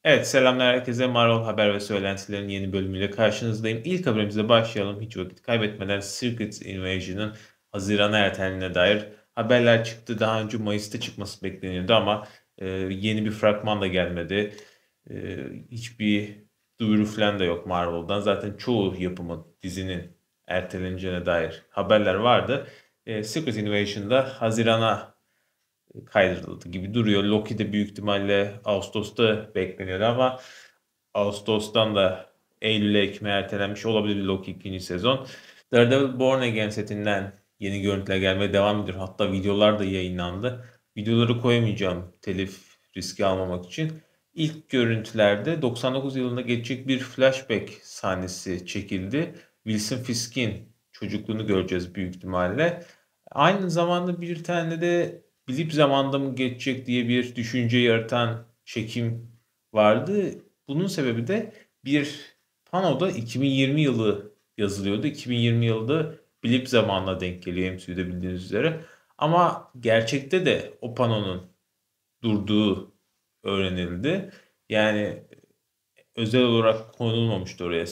Evet, selamlar herkese. Marvel Haber ve Söylentilerin yeni bölümüyle karşınızdayım. İlk haberimize başlayalım. Hiç vakit kaybetmeden Secret Invasion'ın Haziran'a ertelendiğine dair haberler çıktı. Daha önce Mayıs'ta çıkması bekleniyordu ama yeni bir fragman da gelmedi. Hiçbir duyuru falan da yok Marvel'dan. Zaten çoğu yapımın, dizinin erteleneceğine dair haberler vardı. Secret Invasion'da Haziran'a kaydırıldı gibi duruyor. Loki de büyük ihtimalle Ağustos'ta bekleniyordu ama Ağustos'tan da Eylül'e Ekim'e ertelenmiş olabilir Loki ikinci sezon. Daredevil Born Again setinden yeni görüntüler gelmeye devam ediyor. Hatta videolar da yayınlandı. Videoları koyamayacağım telif riski almamak için. İlk görüntülerde 99 yılında geçecek bir flashback sahnesi çekildi. Wilson Fisk'in çocukluğunu göreceğiz büyük ihtimalle. Aynı zamanda bir tane de bilip zamanda mı geçecek diye bir düşünce yaratan çekim vardı. Bunun sebebi de bir panoda 2020 yılı yazılıyordu. 2020 yılında blip zamanına denk geliyor MCU'da bildiğiniz üzere. Ama gerçekte de o panonun durduğu öğrenildi. Yani özel olarak konulmamıştı oraya.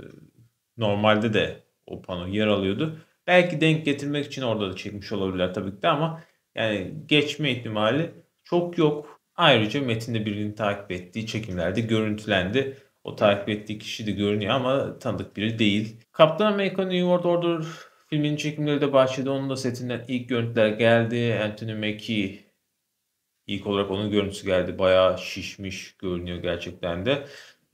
Normalde de o pano yer alıyordu. Belki denk getirmek için orada da çekmiş olabilirler tabii ki de ama yani geçme ihtimali çok yok. Ayrıca metinde birinin takip ettiği çekimlerde görüntülendi. O takip ettiği kişi de görünüyor ama tanıdık biri değil. Kaptan Amerika New World Order filminin çekimleri de başladı. Onun da setinden ilk görüntüler geldi. Anthony Mackie ilk olarak onun görüntüsü geldi. Bayağı şişmiş görünüyor gerçekten de.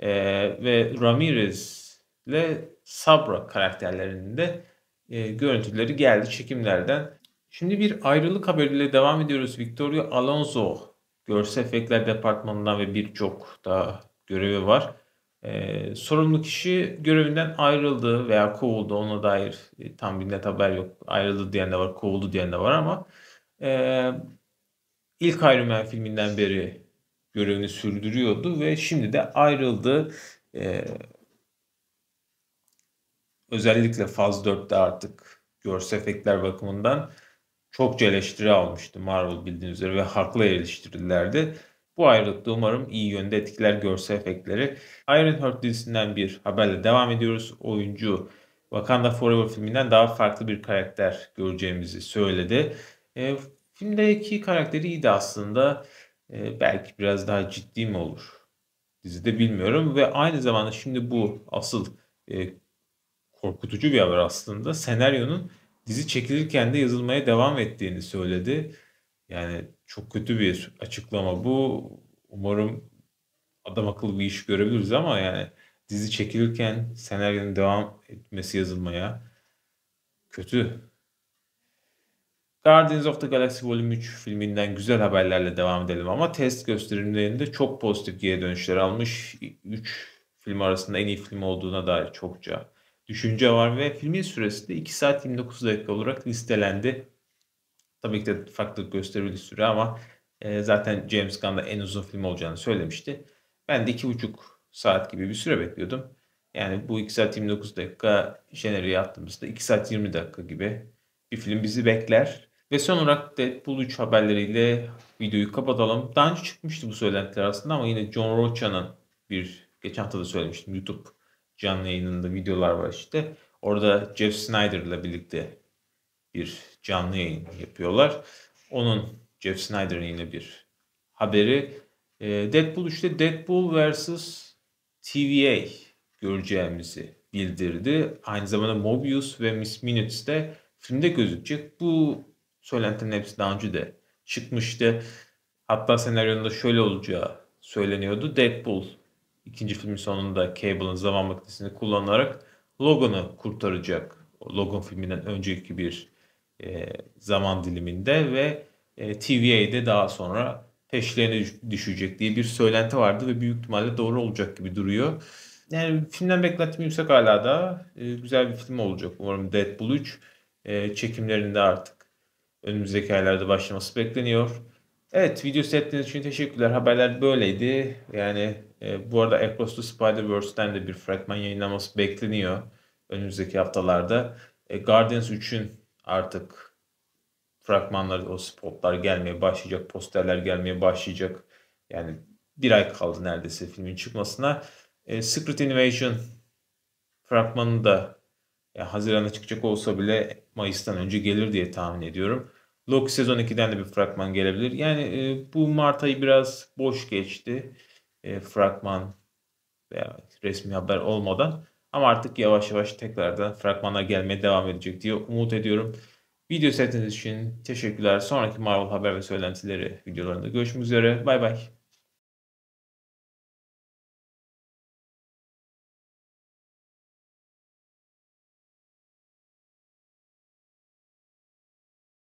Ve Ramirez ile Sabra karakterlerinin de görüntüleri geldi çekimlerden. Şimdi bir ayrılık haberiyle devam ediyoruz. Victoria Alonso görsel efektler departmanından ve birçok daha görevi var. Sorumlu kişi görevinden ayrıldı veya kovuldu. Ona dair tam bir net haber yok. Ayrıldı diyen de var, kovuldu diyen de var ama e, ilk Iron Man filminden beri görevini sürdürüyordu ve şimdi de ayrıldı. Ee, Özellikle Faz 4'te artık görsel efektler bakımından çokça eleştiri almıştı Marvel bildiğiniz üzere ve haklı eleştirilerde. Bu ayrılıkta umarım iyi yönde etkiler görsel efektleri. Ironheart dizisinden bir haberle devam ediyoruz. Oyuncu Wakanda Forever filminden daha farklı bir karakter göreceğimizi söyledi. E, Filmdeki karakteri iyiydi aslında. Belki biraz daha ciddi mi olur dizide bilmiyorum. Ve aynı zamanda şimdi bu asıl e, korkutucu bir haber aslında. Senaryonun dizi çekilirken de yazılmaya devam ettiğini söyledi. Yani çok kötü bir açıklama bu. Umarım adam akıllı bir iş görebiliriz ama yani dizi çekilirken senaryonun devam etmesi yazılmaya kötü. Guardians of the Galaxy Volume 3 filminden güzel haberlerle devam edelim ama test gösterimlerinde çok pozitif geri dönüşler almış. 3 film arasında en iyi film olduğuna dair çokça düşünce var ve filmin süresi de 2 saat 29 dakika olarak listelendi. Tabii ki de farklılık gösterebilir süre ama zaten James Gunn da en uzun film olacağını söylemişti. Ben de 2,5 saat gibi bir süre bekliyordum. Yani bu 2 saat 29 dakika jeneriğe attığımızda 2 saat 20 dakika gibi bir film bizi bekler. Ve son olarak Deadpool 3 haberleriyle videoyu kapatalım. Daha önce çıkmıştı bu söylentiler aslında ama yine John Rocha'nın geçen hafta da söylemiştim YouTube canlı yayınında videolar var işte. Orada Jeff Snyder ile birlikte bir canlı yayın yapıyorlar. Onun Jeff Snyder'ın yine bir haberi. Deadpool 3'te Deadpool vs. TVA göreceğimizi bildirdi. Aynı zamanda Mobius ve Miss Minutes de filmde gözükecek. Bu söylentilerin hepsi daha önce de çıkmıştı. Hatta senaryonun da şöyle olacağı söyleniyordu. Deadpool ikinci filmin sonunda Cable'ın zaman makinesini kullanarak Logan'ı kurtaracak. Logan filminden önceki bir zaman diliminde ve TVA'de daha sonra peşlerine düşecek diye bir söylenti vardı ve büyük ihtimalle doğru olacak gibi duruyor. Yani filmden beklentim yüksek hala da güzel bir film olacak umarım Deadpool 3 çekimlerinde artık önümüzdeki aylarda başlaması bekleniyor. Evet, video seyrettiğiniz için teşekkürler. Haberler böyleydi. Yani bu arada Across the Spider-Verse'den de bir fragman yayınlaması bekleniyor önümüzdeki haftalarda. Guardians 3'ün artık fragmanları, o spotlar gelmeye başlayacak, posterler gelmeye başlayacak. Yani bir ay kaldı neredeyse filmin çıkmasına. Secret Invasion fragmanı da Haziran'a çıkacak olsa bile Mayıs'tan önce gelir diye tahmin ediyorum. Loki sezon 2'den de bir fragman gelebilir. Yani bu Mart ayı biraz boş geçti. Fragman veya resmi haber olmadan. Ama artık yavaş yavaş tekrardan fragmanlar gelmeye devam edecek diye umut ediyorum. Video seyrettiğiniz için teşekkürler. Sonraki Marvel haber ve söylentileri videolarında görüşmek üzere. Bay bay.